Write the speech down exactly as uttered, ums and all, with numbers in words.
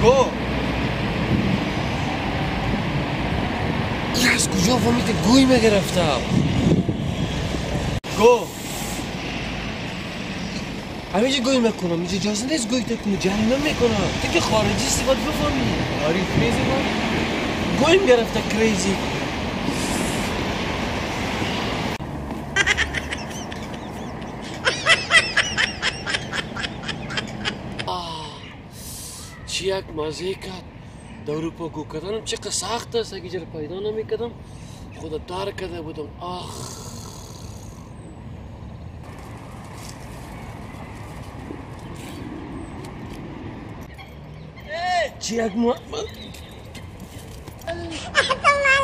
گو از کجا فهمیده گوی میگرفتم؟ گو همینجا گوی میکنم، اینجا اجازه نیست گوی تکنی، جهنم میکنم. تو که خارجی سی باید بفهمی. آری کریزی بود؟ گویم گرفته کریزی. چی یک مزه کرد. در اروپا گو کردنم چقدر سخت است، اگه جر پیدا نمیکردم خدا دار کرده بودم. آخ چی یک ما